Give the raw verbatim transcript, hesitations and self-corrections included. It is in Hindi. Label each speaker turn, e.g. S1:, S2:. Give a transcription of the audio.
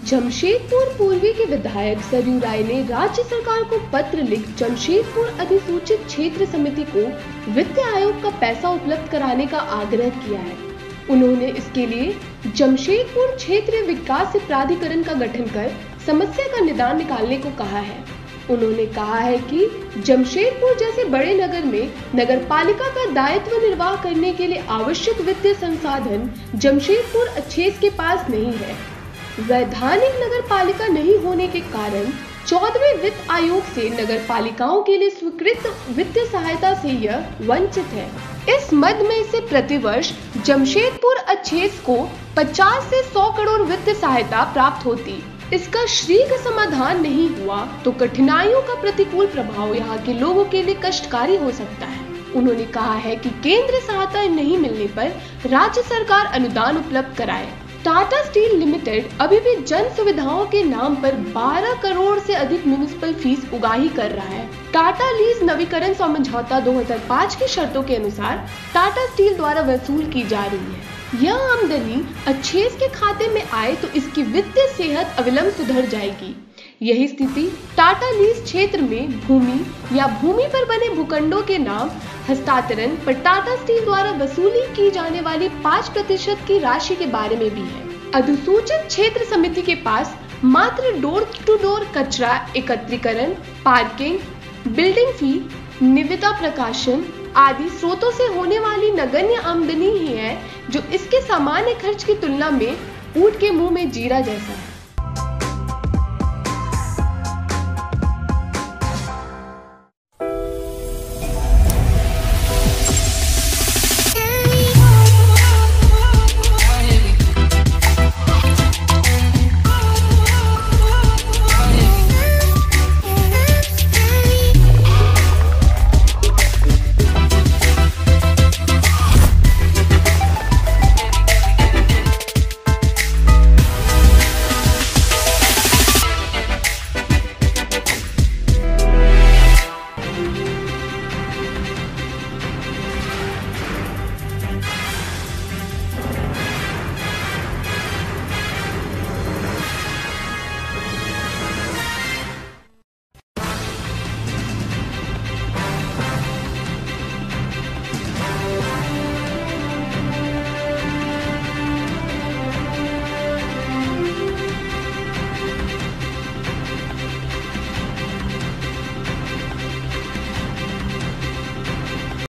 S1: जमशेदपुर पूर्वी के विधायक सरयू राय ने राज्य सरकार को पत्र लिख जमशेदपुर अधिसूचित क्षेत्र समिति को वित्त आयोग का पैसा उपलब्ध कराने का आग्रह किया है। उन्होंने इसके लिए जमशेदपुर क्षेत्रीय विकास प्राधिकरण का गठन कर समस्या का निदान निकालने को कहा है। उन्होंने कहा है कि जमशेदपुर जैसे बड़े नगर में नगर पालिका का दायित्व निर्वाह करने के लिए आवश्यक वित्तीय संसाधन जमशेदपुर अच्छेस के पास नहीं है। वैधानिक नगर पालिका नहीं होने के कारण चौदहवें वित्त आयोग से नगर पालिकाओं के लिए स्वीकृत वित्तीय सहायता से यह वंचित है। इस मद में से प्रतिवर्ष जमशेदपुर अच्छेस को पचास से सौ करोड़ वित्तीय सहायता प्राप्त होती। इसका शीघ्र समाधान नहीं हुआ तो कठिनाइयों का प्रतिकूल प्रभाव यहाँ के लोगों के लिए कष्टकारी हो सकता है। उन्होंने कहा है कि केंद्र सहायता नहीं मिलने पर राज्य सरकार अनुदान उपलब्ध कराए। टाटा स्टील लिमिटेड अभी भी जन सुविधाओं के नाम पर बारह करोड़ से अधिक म्युनिसिपल फीस उगाही कर रहा है। टाटा लीज नवीकरण समझौता दो हज़ार पाँच की शर्तों के अनुसार टाटा स्टील द्वारा वसूल की जा रही है। यह आमदनी अच्छेस के खाते में आए तो इसकी वित्तीय सेहत अविलंब सुधर जाएगी। यही स्थिति टाटा लीज क्षेत्र में भूमि या भूमि पर बने भूखंडों के नाम हस्तांतरण पर टाटा स्टील द्वारा वसूली की जाने वाली पाँच प्रतिशत की राशि के बारे में भी है। अधिसूचित क्षेत्र समिति के पास मात्र डोर टू डोर कचरा एकत्रीकरण, पार्किंग, बिल्डिंग फी, निविदा प्रकाशन आदि स्रोतों से होने वाली नगण्य आमदनी ही है, जो इसके सामान्य खर्च की तुलना में ऊंट के मुंह में जीरा जैसा है।